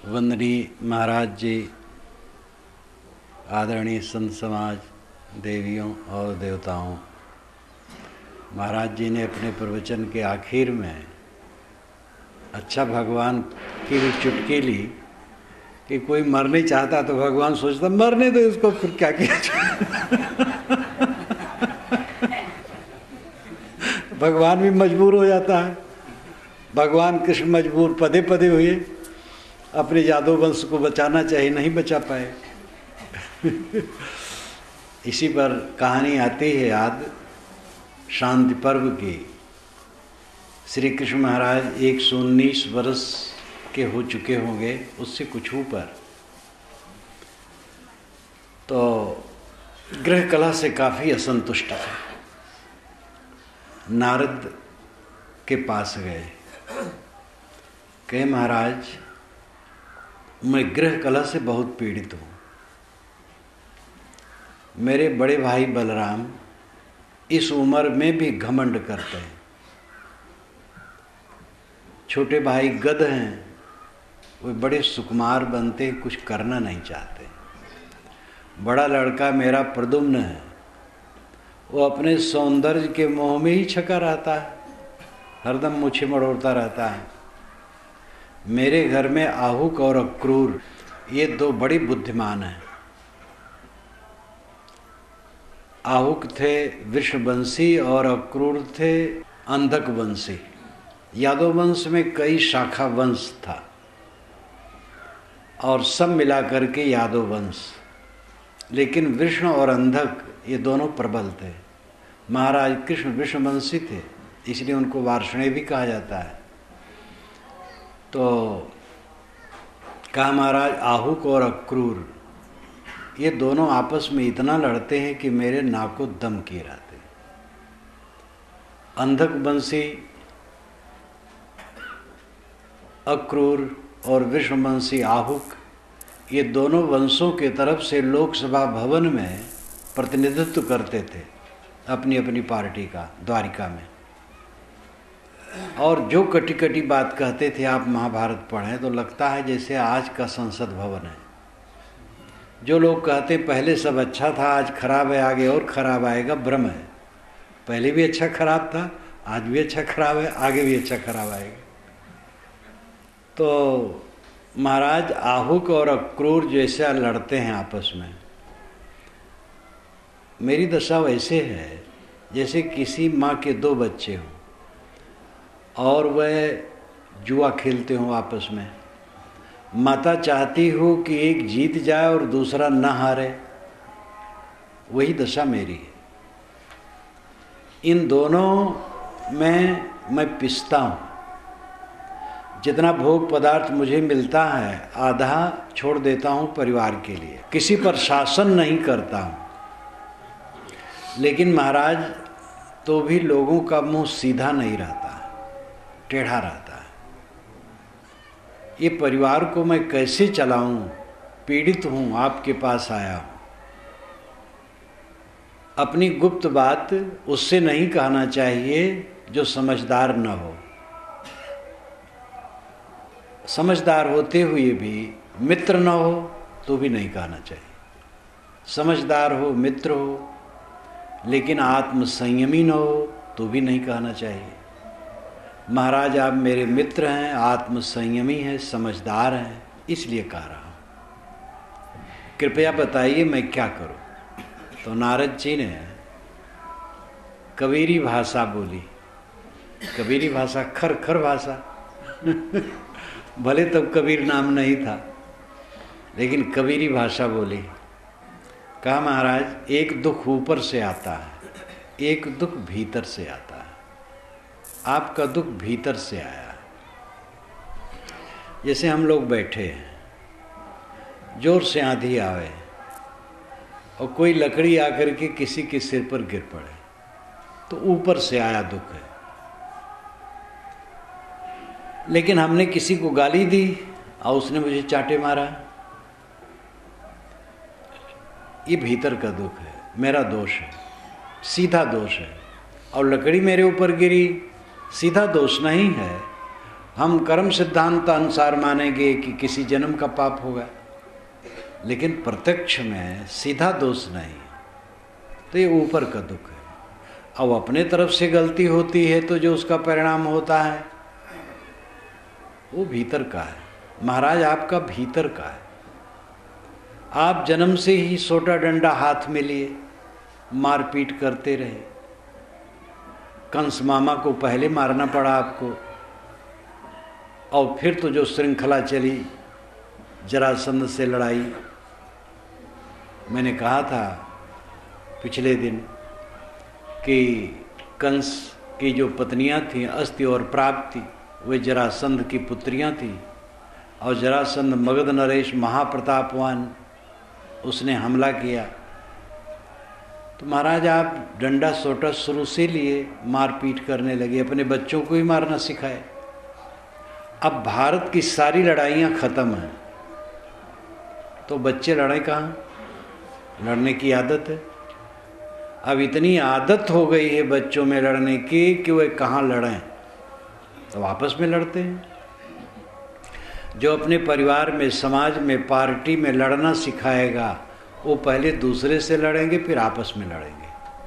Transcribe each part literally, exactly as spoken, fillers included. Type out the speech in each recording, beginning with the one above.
वंदनीय महाराज जी, आदरणीय संत समाज, देवियों और देवताओं, महाराज जी ने अपने प्रवचन के आखिर में अच्छा भगवान की भी चुटकी ली कि कोई मर नहीं चाहता तो भगवान सोचता मरने दो इसको, फिर क्या किया भगवान भी मजबूर हो जाता है। भगवान कृष्ण मजबूर पदे पदे हुए, अपने यादव वंश को बचाना चाहिए, नहीं बचा पाए। इसी पर कहानी आती है याद शांति पर्व की। श्री कृष्ण महाराज एक सौ उन्नीस वर्ष के हो चुके होंगे, उससे कुछ ऊपर। तो गृह कला से काफ़ी असंतुष्ट थे। नारद के पास गए, कहे महाराज मैं गृह कला से बहुत पीड़ित हूँ। मेरे बड़े भाई बलराम इस उम्र में भी घमंड करते हैं। छोटे भाई गध हैं, वे बड़े सुकुमार बनते, कुछ करना नहीं चाहते। बड़ा लड़का मेरा प्रद्युम्न है, वो अपने सौंदर्य के मोह में ही छका रहता है, हरदम मुछे मड़ोड़ता रहता है। मेरे घर में आहुक और अक्रूर, ये दो बड़ी बुद्धिमान हैं। आहुक थे वृषवंशी और अक्रूर थे अंधक वंशी। यादव वंश में कई शाखा वंश था और सब मिलाकर के यादव वंश, लेकिन वृषण और अंधक ये दोनों प्रबल थे। महाराज कृष्ण वृषवंशी थे, इसलिए उनको वार्ष्णेय भी कहा जाता है। तो कहा महाराज आहुक और अक्रूर ये दोनों आपस में इतना लड़ते हैं कि मेरे नाको दम किए रहते। अंधक वंशी अक्रूर और वृषवंशी आहुक, ये दोनों वंशों के तरफ से लोकसभा भवन में प्रतिनिधित्व करते थे अपनी अपनी पार्टी का, द्वारिका में। और जो कटी कटी बात कहते थे, आप महाभारत पढ़ें तो लगता है जैसे आज का संसद भवन है। जो लोग कहते पहले सब अच्छा था, आज खराब है, आगे और खराब आएगा, भ्रम है। पहले भी अच्छा खराब था, आज भी अच्छा खराब है, आगे भी अच्छा खराब आएगा। तो महाराज आहुक और अक्रूर जैसा लड़ते हैं आपस में, मेरी दशा वैसे है जैसे किसी माँ के दो बच्चे हों और वह जुआ खेलते हों आपस में। माता चाहती हो कि एक जीत जाए और दूसरा न हारे, वही दशा मेरी है। इन दोनों में मैं पिसता हूँ। जितना भोग पदार्थ मुझे मिलता है आधा छोड़ देता हूँ परिवार के लिए, किसी पर शासन नहीं करता हूँ। लेकिन महाराज तो भी लोगों का मुंह सीधा नहीं रहता, टेढ़ा रहता है। ये परिवार को मैं कैसे चलाऊं? पीड़ित हूं, आपके पास आया हूं। अपनी गुप्त बात उससे नहीं कहना चाहिए जो समझदार न हो। समझदार होते हुए भी मित्र न हो तो भी नहीं कहना चाहिए। समझदार हो, मित्र हो, लेकिन आत्म संयमी न हो तो भी नहीं कहना चाहिए। महाराज आप मेरे मित्र हैं, आत्म संयमी हैं, समझदार हैं, इसलिए कह रहा हूँ। कृपया बताइए मैं क्या करूँ? तो नारद जी ने कबीरी भाषा बोली। कबीरी भाषा खर खर भाषा भले तब कबीर नाम नहीं था, लेकिन कबीरी भाषा बोली। कहा महाराज एक दुख ऊपर से आता है, एक दुख भीतर से आता है। आपका दुख भीतर से आया है। जैसे हम लोग बैठे हैं, जोर से आंधी आवे और कोई लकड़ी आकर के किसी के सिर पर गिर पड़े, तो ऊपर से आया दुख है। लेकिन हमने किसी को गाली दी और उसने मुझे चाटे मारा, ये भीतर का दुख है, मेरा दोष है, सीधा दोष है। और लकड़ी मेरे ऊपर गिरी, सीधा दोष नहीं है, हम कर्म सिद्धांत अनुसार मानेंगे कि किसी जन्म का पाप होगा, लेकिन प्रत्यक्ष में सीधा दोष नहीं, तो ये ऊपर का दुख है। अब अपने तरफ से गलती होती है तो जो उसका परिणाम होता है वो भीतर का है। महाराज आपका भीतर का है। आप जन्म से ही सोटा डंडा हाथ में लिए मारपीट करते रहे। कंस मामा को पहले मारना पड़ा आपको, और फिर तो जो श्रृंखला चली जरासंध से लड़ाई। मैंने कहा था पिछले दिन कि कंस की जो पत्नियां थीं अस्ति और प्राप्ति, वे जरासंध की पुत्रियां थीं, और जरासंध मगध नरेश महाप्रतापवान, उसने हमला किया। तो महाराज आप डंडा सोटा शुरू से लिए मारपीट करने लगे, अपने बच्चों को ही मारना सिखाए। अब भारत की सारी लड़ाइयाँ ख़त्म हैं, तो बच्चे लड़े कहाँ? लड़ने की आदत है। अब इतनी आदत हो गई है बच्चों में लड़ने की कि वे कहाँ लड़ें, तो आपस में लड़ते हैं। जो अपने परिवार में, समाज में, पार्टी में लड़ना सिखाएगा वो पहले दूसरे से लड़ेंगे, फिर आपस में लड़ेंगे।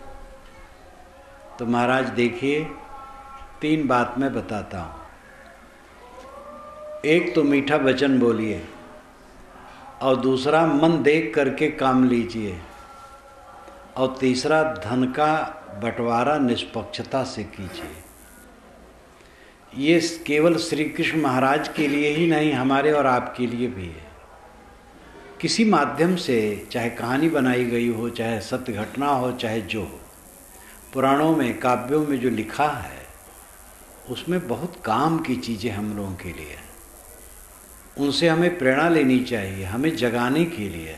तो महाराज देखिए, तीन बात मैं बताता हूँ। एक तो मीठा वचन बोलिए, और दूसरा मन देख करके काम लीजिए, और तीसरा धन का बंटवारा निष्पक्षता से कीजिए। ये केवल श्री कृष्ण महाराज के लिए ही नहीं, हमारे और आपके लिए भी है। किसी माध्यम से, चाहे कहानी बनाई गई हो, चाहे सत्य घटना हो, चाहे जो हो, पुराणों में, काव्यों में जो लिखा है उसमें बहुत काम की चीज़ें हम लोगों के लिए हैं। उनसे हमें प्रेरणा लेनी चाहिए, हमें जगाने के लिए।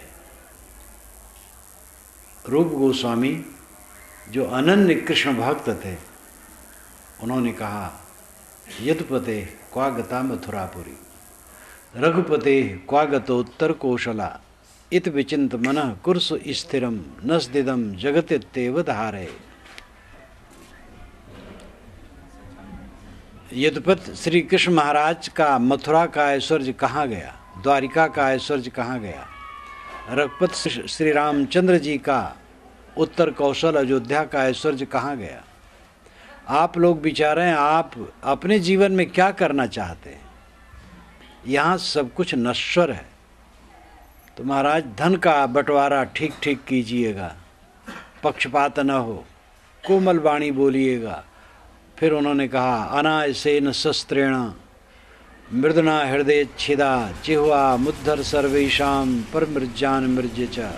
रूप गोस्वामी जो अनन्य कृष्ण भक्त थे, उन्होंने कहा यदुपते क्वा गता मथुरापुरी, रघुपते क्वा गतो उत्तर कौशला, इत विचिंत मनः कुर्सु स्थिरम नस्दिदम जगतित्येव धारे। यदुपत श्री कृष्ण महाराज का मथुरा का ऐश्वर्य कहाँ गया, द्वारिका का ऐश्वर्य कहाँ गया? रघुपत श्री रामचंद्र जी का उत्तर कौशल अयोध्या का ऐश्वर्य कहाँ गया? आप लोग विचारें, आप अपने जीवन में क्या करना चाहते हैं? यहाँ सब कुछ नश्वर है। तो महाराज धन का बंटवारा ठीक ठीक कीजिएगा, पक्षपात न हो, कोमल वाणी बोलिएगा। फिर उन्होंने कहा अनायसेन शस्त्रेण मृदना हृदय छिदा जिह्वा मुद्धर सर्वेशाम पर मृजान मृज च।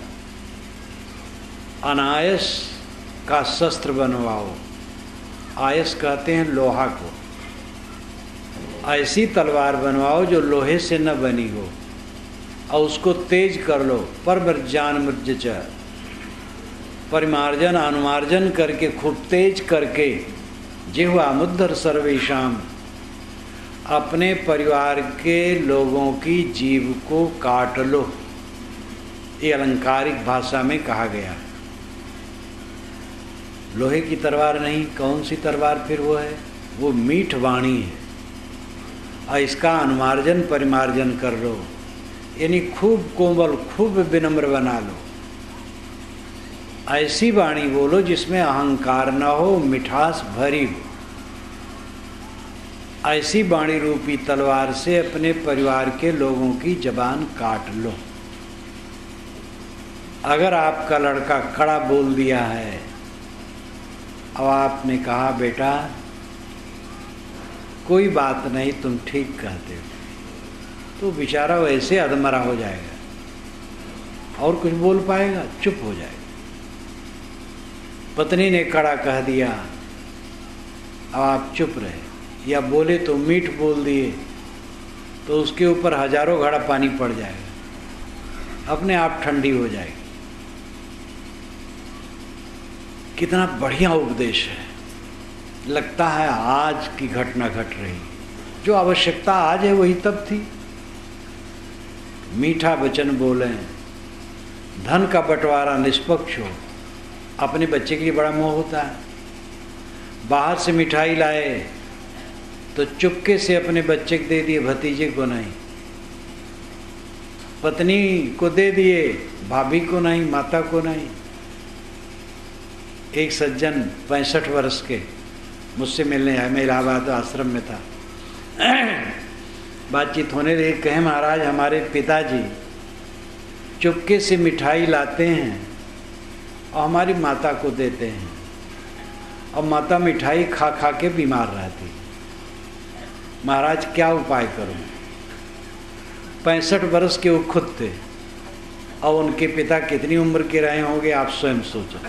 अनायस का शस्त्र बनवाओ। आयस कहते हैं लोहा को। ऐसी तलवार बनवाओ जो लोहे से न बनी हो, और उसको तेज कर लो। पर मृजान मृज च, परिमार्जन अनुमार्जन करके खूब तेज करके, जिह्वा मुद्धर सर्वेशाम, अपने परिवार के लोगों की जीभ को काट लो। ये अलंकारिक भाषा में कहा गया। लोहे की तलवार नहीं, कौन सी तलवार फिर वो है? वो मीठ वाणी है। और इसका अनुमार्जन परिमार्जन कर लो, यानी खूब कोमल, खूब विनम्र बना लो। ऐसी वाणी बोलो जिसमें अहंकार न हो, मिठास भरी हो। ऐसी वाणी रूपी तलवार से अपने परिवार के लोगों की जबान काट लो। अगर आपका लड़का कड़ा बोल दिया है, अब आपने कहा बेटा कोई बात नहीं, तुम ठीक कहते हो, तो बेचारा वैसे अधमरा हो जाएगा और कुछ बोल पाएगा? चुप हो जाएगा। पत्नी ने कड़ा कह दिया, अब आप चुप रहे, या बोले तो मीठ बोल दिए, तो उसके ऊपर हजारों घड़ा पानी पड़ जाएगा, अपने आप ठंडी हो जाएगी। कितना बढ़िया उपदेश है। लगता है आज की घटना घट रही, जो आवश्यकता आज है वही तब थी। मीठा वचन बोलें, धन का बंटवारा निष्पक्ष हो। अपने बच्चे के लिए बड़ा मोह होता है, बाहर से मिठाई लाए तो चुपके से अपने बच्चे को दे दिए, भतीजे को नहीं। पत्नी को दे दिए, भाभी को नहीं, माता को नहीं। एक सज्जन पैंसठ वर्ष के मुझसे मिलने आए, मैं इलाहाबाद आश्रम में था। बातचीत होने लगी, कहे महाराज हमारे पिताजी चुपके से मिठाई लाते हैं और हमारी माता को देते हैं, और माता मिठाई खा खा के बीमार रहती। महाराज क्या उपाय करूं? पैंसठ वर्ष के वो खुद थे, और उनके पिता कितनी उम्र के रहे होंगे आप स्वयं सोचो।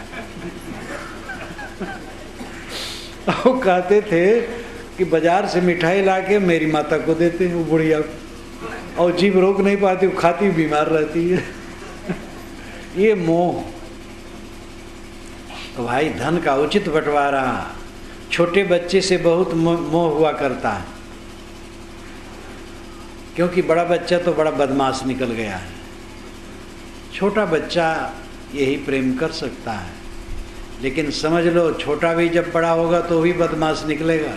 वो कहते थे कि बाजार से मिठाई लाके मेरी माता को देते हैं, वो बुढ़िया, और जीभ रोक नहीं पाती, वो खाती बीमार रहती है। ये मोह। तो भाई धन का उचित बंटवारा, छोटे बच्चे से बहुत मोह हुआ करता है, क्योंकि बड़ा बच्चा तो बड़ा बदमाश निकल गया है। छोटा बच्चा यही प्रेम कर सकता है, लेकिन समझ लो छोटा भी जब बड़ा होगा तो भी बदमाश निकलेगा।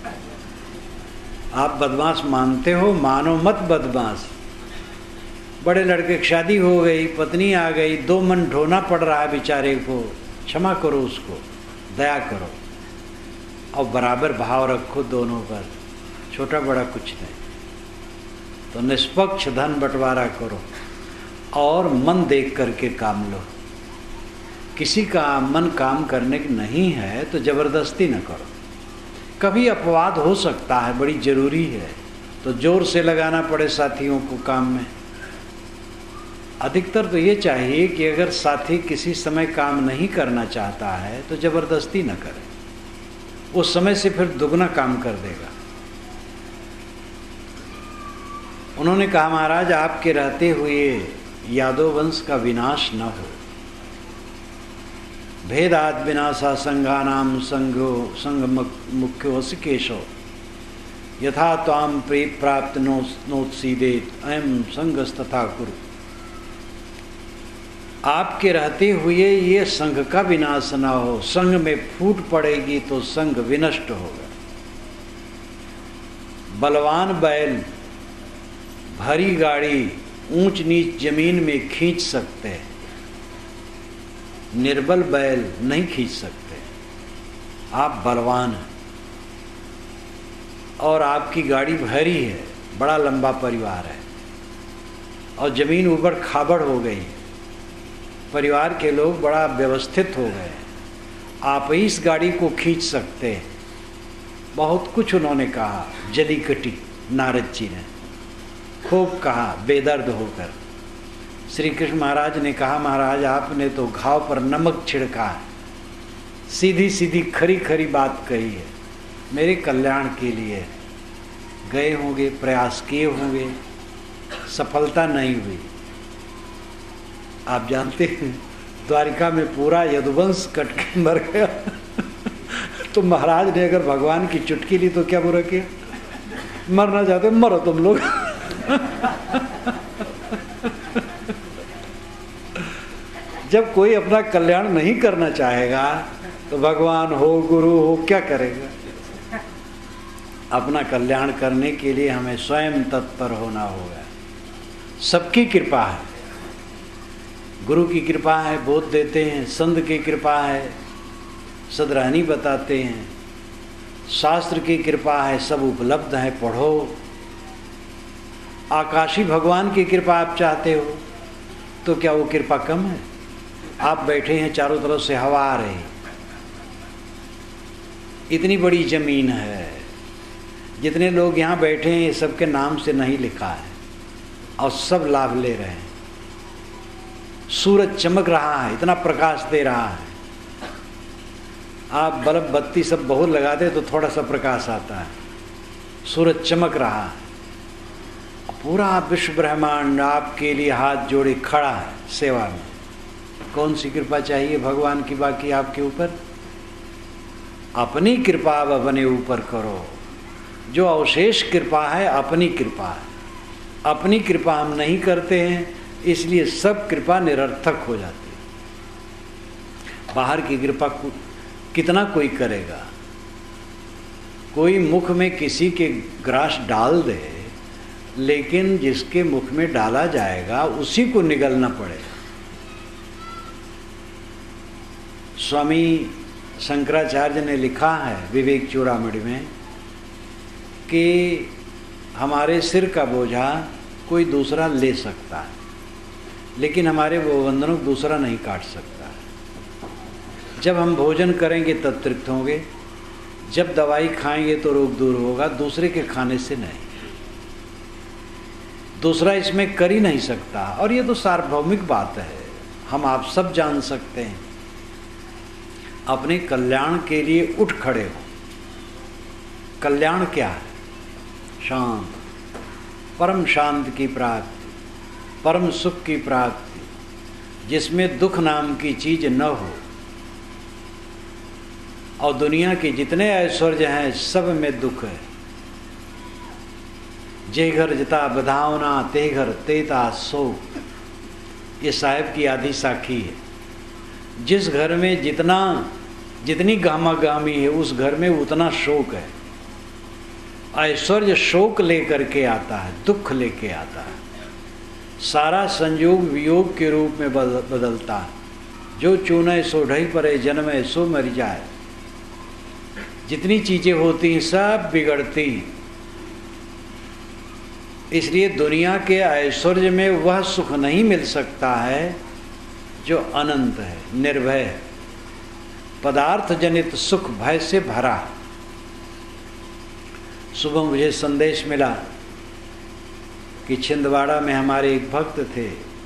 आप बदमाश मानते हो, मानो मत बदमाश। बड़े लड़के की शादी हो गई, पत्नी आ गई, दो मन ढोना पड़ रहा है बेचारे को, क्षमा करो उसको, दया करो, और बराबर भाव रखो दोनों पर, छोटा बड़ा कुछ नहीं। तो निष्पक्ष धन बंटवारा करो और मन देख करके काम लो। किसी का मन काम करने की नहीं है तो जबरदस्ती न करो। कभी अपवाद हो सकता है, बड़ी जरूरी है तो जोर से लगाना पड़े साथियों को काम में। अधिकतर तो ये चाहिए कि अगर साथी किसी समय काम नहीं करना चाहता है तो जबरदस्ती न करे, उस समय से फिर दुगना काम कर देगा। उन्होंने कहा महाराज आपके रहते हुए यादव वंश का विनाश न हो। भेदाद विनाशा संघानाम संघो संघ मुख्यो केशो यथा ताम प्राप्त नोत्सीदेत अयम संघस्तथा कुरु। आपके रहते हुए ये संघ का विनाश न हो। संघ में फूट पड़ेगी तो संघ विनष्ट होगा। बलवान बैल भरी गाड़ी ऊंच नीच जमीन में खींच सकते हैं, निर्बल बैल नहीं खींच सकते। आप बलवान हैं और आपकी गाड़ी भरी है, बड़ा लंबा परिवार है और जमीन ऊपर खाबड़ हो गई, परिवार के लोग बड़ा व्यवस्थित हो गए, आप इस गाड़ी को खींच सकते हैं। बहुत कुछ उन्होंने कहा, जली कटी नारद जी ने खूब कहा बेदर्द होकर। श्री कृष्ण महाराज ने कहा महाराज आपने तो घाव पर नमक छिड़का है, सीधी सीधी खरी खरी बात कही है, मेरे कल्याण के लिए गए होंगे, प्रयास किए होंगे, सफलता नहीं हुई। आप जानते हैं द्वारिका में पूरा यदुवंश कट के मर गया। तो महाराज ने अगर भगवान की चुटकी ली तो क्या बुरा किया? मरना चाहते मरो तुम लोग। जब कोई अपना कल्याण नहीं करना चाहेगा तो भगवान हो गुरु हो क्या करेगा? अपना कल्याण करने के लिए हमें स्वयं तत्पर होना होगा। सबकी कृपा है, गुरु की कृपा है, बोध देते हैं, संत की कृपा है, सदराहनी बताते हैं, शास्त्र की कृपा है, सब उपलब्ध है, पढ़ो। आकाशी भगवान की कृपा आप चाहते हो तो क्या वो कृपा कम है? आप बैठे हैं, चारों तरफ से हवा आ रही, इतनी बड़ी जमीन है, जितने लोग यहाँ बैठे हैं ये सबके नाम से नहीं लिखा है और सब लाभ ले रहे हैं। सूरज चमक रहा है, इतना प्रकाश दे रहा है, आप बल्ब बत्ती सब बहुत लगाते तो थोड़ा सा प्रकाश आता है, सूरज चमक रहा है, पूरा विश्व ब्रह्मांड आपके लिए हाथ जोड़े खड़ा है सेवा में। कौन सी कृपा चाहिए भगवान की बाकी आपके ऊपर? अपनी कृपा अब अपने ऊपर करो। जो अवशेष कृपा है अपनी कृपा है, अपनी कृपा हम नहीं करते हैं, इसलिए सब कृपा निरर्थक हो जाती है। बाहर की कृपा कितना कोई करेगा, कोई मुख में किसी के ग्रास डाल दे, लेकिन जिसके मुख में डाला जाएगा उसी को निगलना पड़ेगा। स्वामी शंकराचार्य ने लिखा है विवेक चूड़ामणि में कि हमारे सिर का बोझा कोई दूसरा ले सकता है, लेकिन हमारे वो बंधनों को दूसरा नहीं काट सकता है। जब हम भोजन करेंगे तब तृप्त होंगे, जब दवाई खाएंगे तो रोग दूर होगा, दूसरे के खाने से नहीं। दूसरा इसमें कर ही नहीं सकता। और ये तो सार्वभौमिक बात है, हम आप सब जान सकते हैं। अपने कल्याण के लिए उठ खड़े हो। कल्याण क्या है? शांत, परम शांत की प्राप्ति, परम सुख की प्राप्ति, जिसमें दुख नाम की चीज न हो। और दुनिया के जितने ऐश्वर्य हैं सब में दुख है। जे घर जिता बधावना ते घर तेता शोक, ये साहिब की आधी साखी है। जिस घर में जितना जितनी गामा गामी है उस घर में उतना शोक है। ऐश्वर्य शोक लेकर के आता है, दुख लेके आता है। सारा संयोग वियोग के रूप में बदलता है। जो चूने सो ढई परे जन्मे सो मर जाए। जितनी चीजें होती हैं सब बिगड़ती। इसलिए दुनिया के ऐश्वर्य में वह सुख नहीं मिल सकता है जो अनंत है, निर्भय है। पदार्थ जनित सुख भय से भरा। सुबह मुझे संदेश मिला कि छिंदवाड़ा में हमारे एक भक्त थे,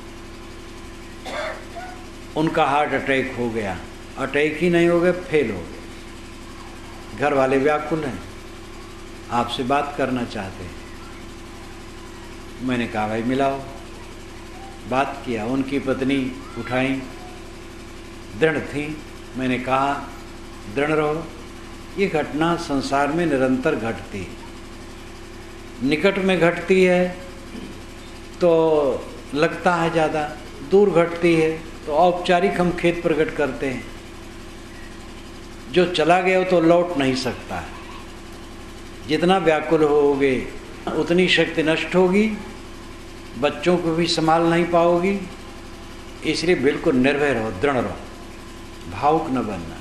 उनका हार्ट अटैक हो गया। अटैक ही नहीं हो गया, फेल हो गए। घर वाले व्याकुल हैं, आपसे बात करना चाहते हैं। मैंने कहा भाई मिलाओ। बात किया, उनकी पत्नी उठाई, दृढ़ थी। मैंने कहा दृढ़ रहो, ये घटना संसार में निरंतर घटती है। निकट में घटती है तो लगता है ज़्यादा, दूर घटती है तो औपचारिक हम खेद प्रकट करते हैं। जो चला गया तो लौट नहीं सकता है। जितना व्याकुल होगे उतनी शक्ति नष्ट होगी, बच्चों को भी संभाल नहीं पाओगी। इसलिए बिल्कुल निर्भय रहो, दृढ़ रहो, भावुक न बनना।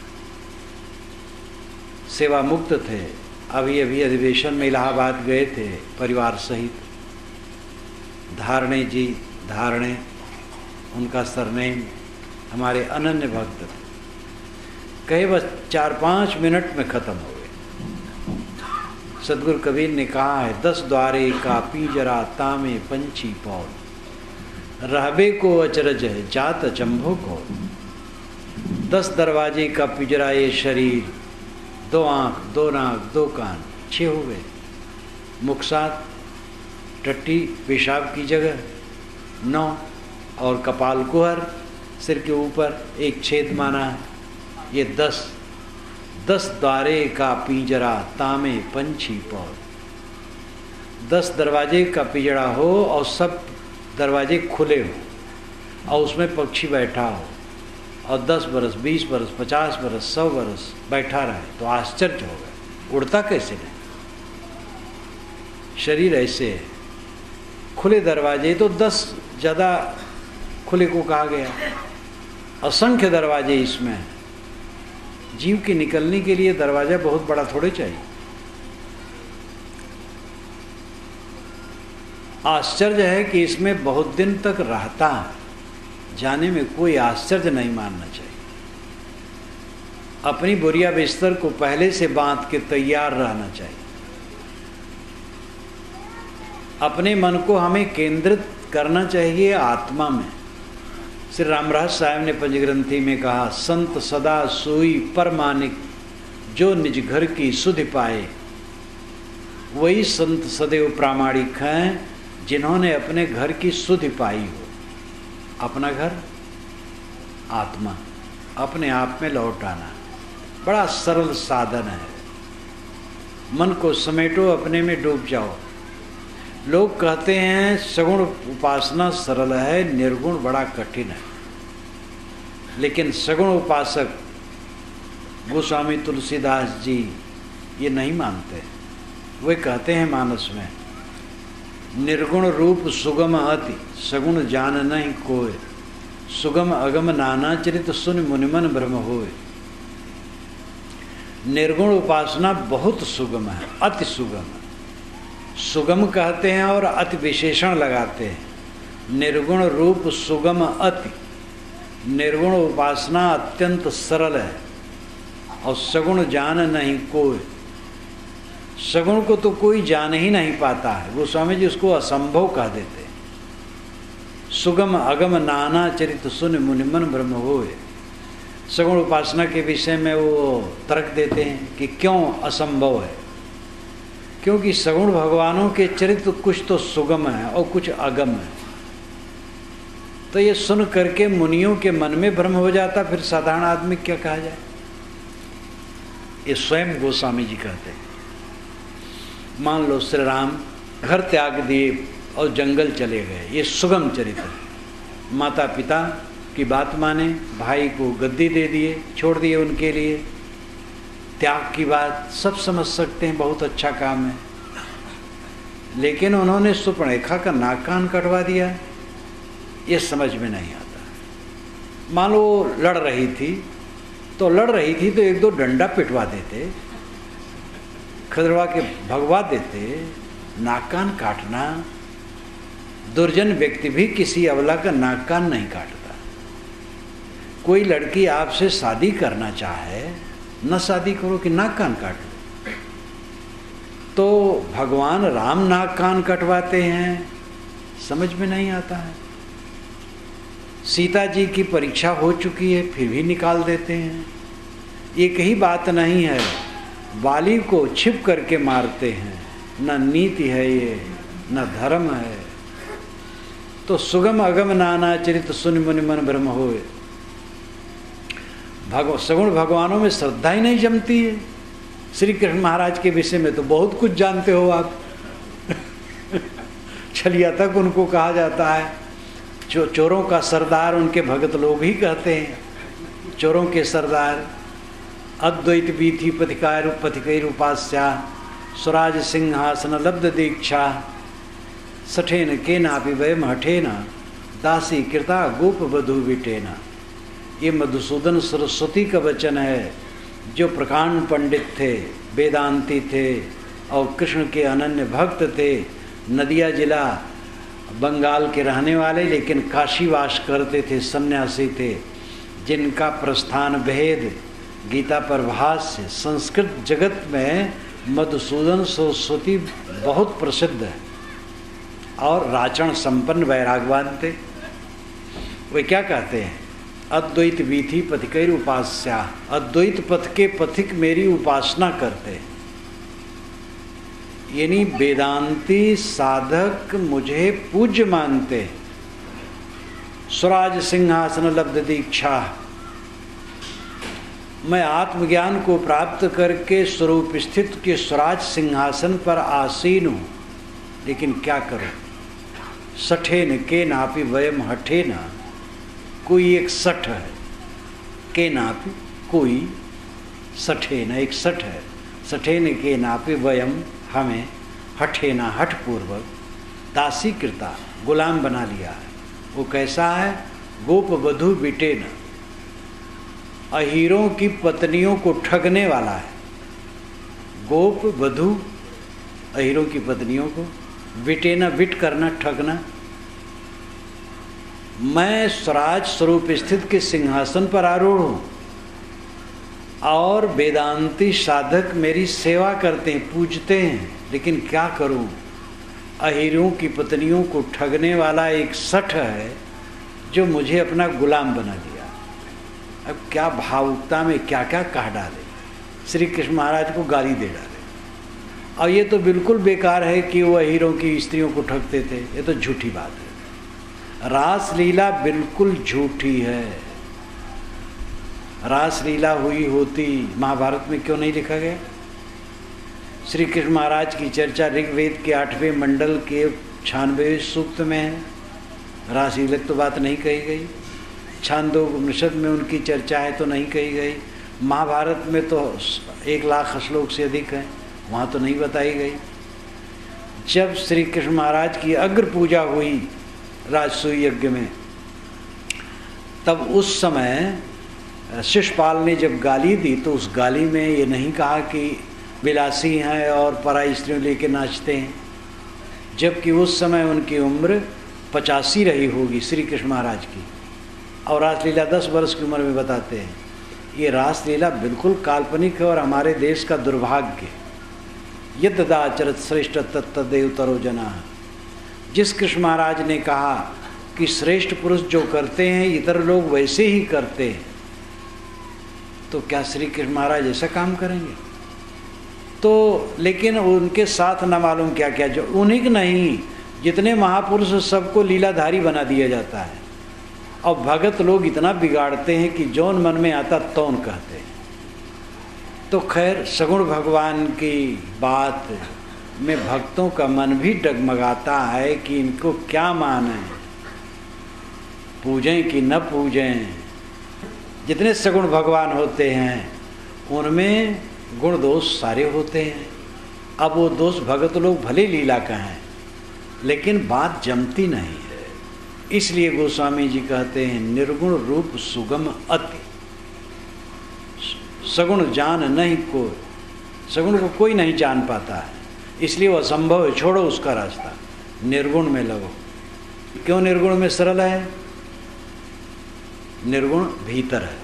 सेवा मुक्त थे। अभी अभी अधिवेशन में इलाहाबाद गए थे परिवार सहित। धारणे जी, धारणे उनका सरनेम, हमारे अनन्य भक्त थे। कहे बस चार पाँच मिनट में खत्म हो गए। सदगुरु कबीर ने कहा है, दस द्वारे का पिंजरा तामे पंछी पौल, रहबे को अचरज है जात अचंभो को। दस दरवाजे का पिंजरा ये शरीर, दो आँख, दो नाक, दो कान, छः हो गए। मुख सात, टट्टी पेशाब की जगह नौ, और कपाल कुहर सिर के ऊपर एक छेद माना है, ये दस। दस द्वारे का पिंजरा तामे पंछी पौल। दस दरवाजे का पिंजरा हो और सब दरवाजे खुले हो और उसमें पक्षी बैठा हो और दस बरस, बीस बरस, पचास बरस, सौ बरस बैठा रहे तो आश्चर्य होगा, उड़ता कैसे नहीं। शरीर ऐसे है, खुले दरवाजे तो दस ज़्यादा खुले को कहा गया, असंख्य दरवाजे इसमें हैं। जीव के निकलने के लिए दरवाजा बहुत बड़ा थोड़े चाहिए। आश्चर्य है कि इसमें बहुत दिन तक रहता है, जाने में कोई आश्चर्य नहीं मानना चाहिए। अपनी बोरिया बिस्तर को पहले से बांध के तैयार रहना चाहिए। अपने मन को हमें केंद्रित करना चाहिए आत्मा में। श्री रामराज साहब ने पंचग्रंथी में कहा, संत सदा सोई परमानिक, जो निज घर की सुधि पाए। वही संत सदैव प्रामाणिक हैं जिन्होंने अपने घर की सुधि पाई हो। अपना घर आत्मा, अपने आप में लौट आना बड़ा सरल साधन है। मन को समेटो, अपने में डूब जाओ। लोग कहते हैं सगुण उपासना सरल है, निर्गुण बड़ा कठिन है। लेकिन सगुण उपासक गोस्वामी तुलसीदास जी ये नहीं मानते। वे कहते हैं मानस में, निर्गुण रूप सुगम अति सगुण जान नहीं कोय, सुगम अगम नाना चरित सुन मुनिमन ब्रह्म होय। निर्गुण उपासना बहुत सुगम है, अति सुगम है। सुगम कहते हैं और अति विशेषण लगाते हैं। निर्गुण रूप सुगम अति, निर्गुण उपासना अत्यंत सरल है और सगुण जान नहीं कोई। सगुण को तो कोई जान ही नहीं पाता है, गोस्वामी जी उसको असंभव कह देते। सुगम अगम नाना चरित सुन मुनिमन ब्रह्म होय। सगुण उपासना के विषय में वो तर्क देते हैं कि क्यों असंभव है, क्योंकि सगुण भगवानों के चरित्र कुछ तो सुगम है और कुछ अगम है। तो ये सुन करके मुनियों के मन में भ्रम हो जाता, फिर साधारण आदमी क्या कहा जाए। ये स्वयं गोस्वामी जी कहते हैं। मान लो श्री राम घर त्याग दिए और जंगल चले गए, ये सुगम चरित्र है। माता पिता की बात माने, भाई को गद्दी दे दिए, छोड़ दिए उनके लिए, त्याग की बात सब समझ सकते हैं, बहुत अच्छा काम है। लेकिन उन्होंने सुपर्णरेखा का नाक कान कटवा दिया, ये समझ में नहीं आता। मान लो लड़ रही थी तो लड़ रही थी तो एक दो डंडा पिटवा देते, खदड़वा के भगवा देते। नाक कान काटना, दुर्जन व्यक्ति भी किसी अबला का नाक कान नहीं काटता। कोई लड़की आपसे शादी करना चाहे, न शादी करो कि नाक कान काट लो। तो भगवान राम नाक कान कटवाते हैं, समझ में नहीं आता है। सीता जी की परीक्षा हो चुकी है फिर भी निकाल देते हैं। एक ही बात नहीं है, बाली को छिप करके मारते हैं। न नीति है ये, न धर्म है। तो सुगम अगम नाना चरित सुन मुनि मन ब्रह्म होए। भगव सगुण भगवानों में श्रद्धा ही नहीं जमती है। श्री कृष्ण महाराज के विषय में तो बहुत कुछ जानते हो आप। छलिया तक उनको कहा जाता है, चो, चोरों का सरदार उनके भगत लोग ही कहते हैं, चोरों के सरदार। अद्वैत बीथी पथिकाय पथिकै रूपास्या, स्वराज सिंहासन लब्ध दीक्षा, सठेन के नापि वयम हठेना, दासी कृता गोप वधु विटेना। ये मधुसूदन सरस्वती का वचन है, जो प्रकांड पंडित थे, वेदांती थे और कृष्ण के अनन्य भक्त थे। नदिया जिला बंगाल के रहने वाले, लेकिन काशीवास करते थे, सन्यासी थे, जिनका प्रस्थान भेद गीता प्रभाष्य संस्कृत जगत में मधुसूदन सरस्वती बहुत प्रसिद्ध है और राचरण संपन्न वैरागवान थे। वे क्या कहते हैं, अद्वैत वीथि पथिकैर उपास्या, अद्वैत पथ के पथिक मेरी उपासना करते हैं। यानी वेदांती साधक मुझे पूज्य मानते हैं। स्वराज सिंहासन लब्ध दीक्षा, मैं आत्मज्ञान को प्राप्त करके स्वरूप स्थित के स्वराज सिंहासन पर आसीन हूँ, लेकिन क्या करूँ। सठेन के नापि वयम हठेना, कोई एक सठ है, के नापि कोई, सठेन एक सठ है, सठेन के नापि वयम हमें, हठेना हठ पूर्वक, दासी कृता गुलाम बना लिया है। वो कैसा है, गोप वधु बिटेन, अहीरों की पत्नियों को ठगने वाला है। गोप वधु अहीरों की पत्नियों को, बिटेना विट करना, ठगना। मैं स्वराज स्वरूप स्थित के सिंहासन पर आरूढ़ हूँ और वेदांती साधक मेरी सेवा करते हैं, पूजते हैं, लेकिन क्या करूँ। अहीरों की पत्नियों को ठगने वाला एक सठ है जो मुझे अपना गुलाम बना दिया। अब क्या भावुकता में क्या क्या कह डाले, श्री कृष्ण महाराज को गाली दे डाले। और ये तो बिल्कुल बेकार है कि वो हीरों की स्त्रियों को ठगते थे, ये तो झूठी बात है। रासलीला बिल्कुल झूठी है। रासलीला हुई होती महाभारत में क्यों नहीं लिखा गया। श्री कृष्ण महाराज की चर्चा ऋग्वेद के आठवें मंडल के छियानवें सूक्त में है। रासलीला तो बात नहीं कही गई। छांदोग्योपनिषद में उनकी चर्चा है तो नहीं कही गई। महाभारत में तो एक लाख श्लोक से अधिक है, वहाँ तो नहीं बताई गई। जब श्री कृष्ण महाराज की अग्र पूजा हुई राजसूय यज्ञ में, तब उस समय शिशुपाल ने जब गाली दी तो उस गाली में ये नहीं कहा कि विलासी हैं और पराई स्त्रियों लेके नाचते हैं, जबकि उस समय उनकी उम्र पचासी रही होगी श्री कृष्ण महाराज की, और रासलीला दस वर्ष की उम्र में बताते हैं। ये रासलीला बिल्कुल काल्पनिक है और हमारे देश का दुर्भाग्य। यद्दाचरत श्रेष्ठ तत्तदेव तरो जना, जिस कृष्ण महाराज ने कहा कि श्रेष्ठ पुरुष जो करते हैं इतर लोग वैसे ही करते हैं, तो क्या श्री कृष्ण महाराज ऐसा काम करेंगे? तो लेकिन उनके साथ न मालूम क्या क्या, जो उन्हीं नहीं जितने महापुरुष सबको लीलाधारी बना दिया जाता है, और भगत लोग इतना बिगाड़ते हैं कि जौन मन में आता तौन कहते हैं। तो खैर सगुण भगवान की बात में भक्तों का मन भी डगमगाता है कि इनको क्या माने, पूजें कि न पूजें। जितने सगुण भगवान होते हैं उनमें गुण दोष सारे होते हैं। अब वो दोष भगत लोग भले लीला कहें, लेकिन बात जमती नहीं है। इसलिए गोस्वामी जी कहते हैं निर्गुण रूप सुगम अति, सगुण जान नहीं कोई, सगुण को कोई नहीं जान पाता है, इसलिए वो असंभव है, छोड़ो उसका रास्ता, निर्गुण में लगो। क्यों निर्गुण में सरल है? निर्गुण भीतर है,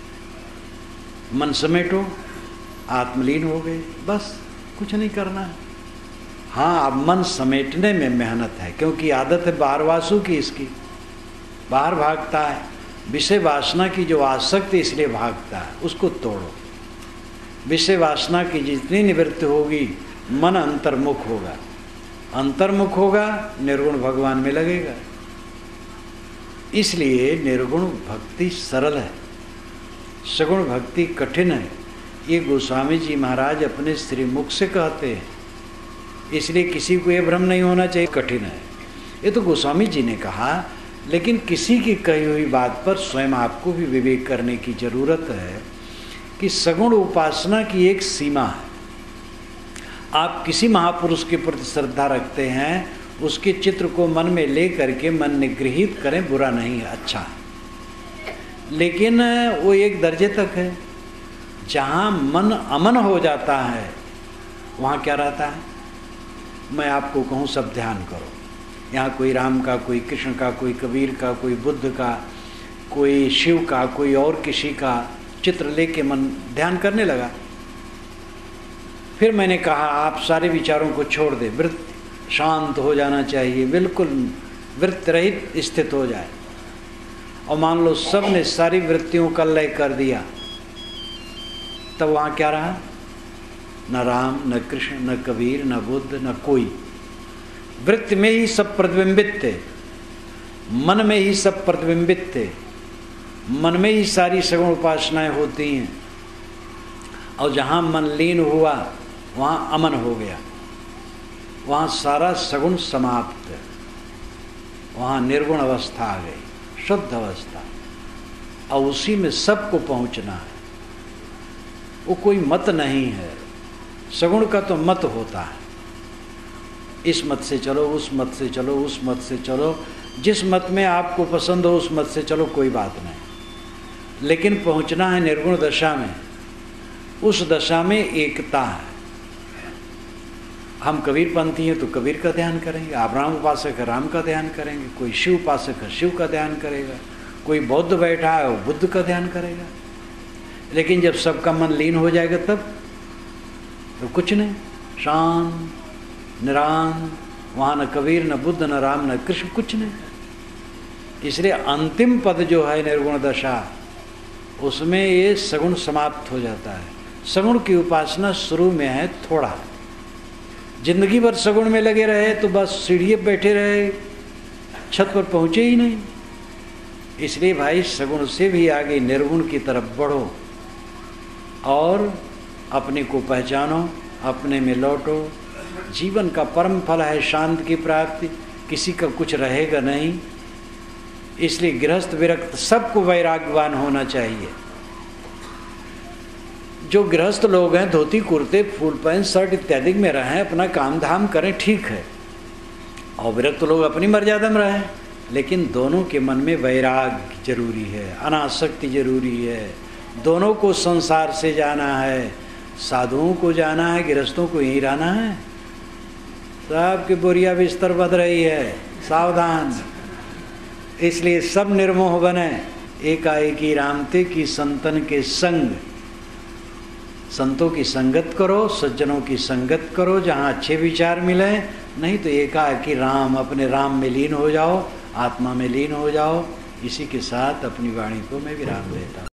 मन समेटो, आत्मलीन हो गए, बस कुछ नहीं करना है। हाँ, अब मन समेटने में मेहनत है, क्योंकि आदत है बाहर वासु की, इसकी बाहर भागता है, विषय वासना की जो आसक्ति इसलिए भागता है, उसको तोड़ो। विषय वासना की जितनी निवृत्ति होगी मन अंतर्मुख होगा, अंतर्मुख होगा निर्गुण भगवान में लगेगा। इसलिए निर्गुण भक्ति सरल है, सगुण भक्ति कठिन है। ये गोस्वामी जी महाराज अपने श्रीमुख से कहते हैं, इसलिए किसी को ये भ्रम नहीं होना चाहिए कठिन है। ये तो गोस्वामी जी ने कहा, लेकिन किसी की कही हुई बात पर स्वयं आपको भी विवेक करने की जरूरत है कि सगुण उपासना की एक सीमा है। आप किसी महापुरुष के प्रति श्रद्धा रखते हैं, उसके चित्र को मन में ले करके मन निगृहित करें, बुरा नहीं है, अच्छा है। लेकिन वो एक दर्जे तक है, जहाँ मन अमन हो जाता है वहाँ क्या रहता है? मैं आपको कहूँ सब ध्यान करो, यहाँ कोई राम का, कोई कृष्ण का, कोई कबीर का, कोई बुद्ध का, कोई शिव का, कोई और किसी का चित्र लेके मन ध्यान करने लगा। फिर मैंने कहा आप सारे विचारों को छोड़ दे, वृत्ति शांत हो जाना चाहिए, बिल्कुल वृत्ति रहित स्थित हो जाए। और मान लो सब ने सारी वृत्तियों का लय कर दिया, तब वहाँ क्या रहा? न राम, न कृष्ण, न कबीर, न बुद्ध, न कोई। वृत्ति में ही सब प्रतिबिंबित थे, मन में ही सब प्रतिबिंबित थे, मन में ही सारी सगुण उपासनाएं होती हैं। और जहाँ मन लीन हुआ वहाँ अमन हो गया, वहाँ सारा सगुण समाप्त, वहाँ निर्गुण अवस्था आ गई, शुद्ध अवस्था। और उसी में सबको पहुँचना है, वो कोई मत नहीं है। सगुण का तो मत होता है, इस मत से चलो, उस मत से चलो, उस मत से चलो, जिस मत में आपको पसंद हो उस मत से चलो, कोई बात नहीं। लेकिन पहुंचना है निर्गुण दशा में, उस दशा में एकता है। हम कबीर पंथी हैं तो कबीर का ध्यान करेंगे, आप राम उपासक है राम का ध्यान करेंगे, कोई शिव उपासक है शिव का ध्यान करेगा, कोई बौद्ध बैठा है वो बुद्ध का ध्यान करेगा। लेकिन जब सबका मन लीन हो जाएगा तब तो कुछ नहीं, शांत निरान, वहाँ न कबीर न बुद्ध न राम न कृष्ण, कुछ नहीं। इसलिए अंतिम पद जो है निर्गुण दशा, उसमें ये सगुण समाप्त हो जाता है। सगुण की उपासना शुरू में है थोड़ा, जिंदगी भर सगुण में लगे रहे तो बस सीढ़ी पे बैठे रहे, छत पर पहुँचे ही नहीं। इसलिए भाई सगुण से भी आगे निर्गुण की तरफ बढ़ो और अपने को पहचानो, अपने में लौटो। जीवन का परम फल है शांति की प्राप्ति, किसी का कुछ रहेगा नहीं। इसलिए गृहस्थ विरक्त सबको वैराग्यवान होना चाहिए। जो गृहस्थ लोग हैं धोती कुर्ते फुल पैंट शर्ट इत्यादि में रहें, अपना काम धाम करें, ठीक है। और विरक्त लोग अपनी मर्यादा में रहें, लेकिन दोनों के मन में वैराग्य जरूरी है, अनासक्ति जरूरी है। दोनों को संसार से जाना है, साधुओं को जाना है, गृहस्थों को यहीं रहना है। सबकी बोरिया बिस्तर बद रही है, सावधान। इसलिए सब निर्मोह बने, एकाएकी रामते की संतन के संग। संतों की संगत करो, सज्जनों की संगत करो, जहाँ अच्छे विचार मिले, नहीं तो एकाएकी राम, अपने राम में लीन हो जाओ, आत्मा में लीन हो जाओ। इसी के साथ अपनी वाणी को मैं विराम देता हूँ।